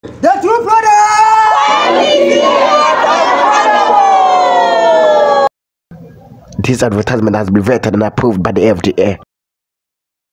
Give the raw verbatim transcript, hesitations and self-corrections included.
The true product! This advertisement has been vetted and approved by the F D A.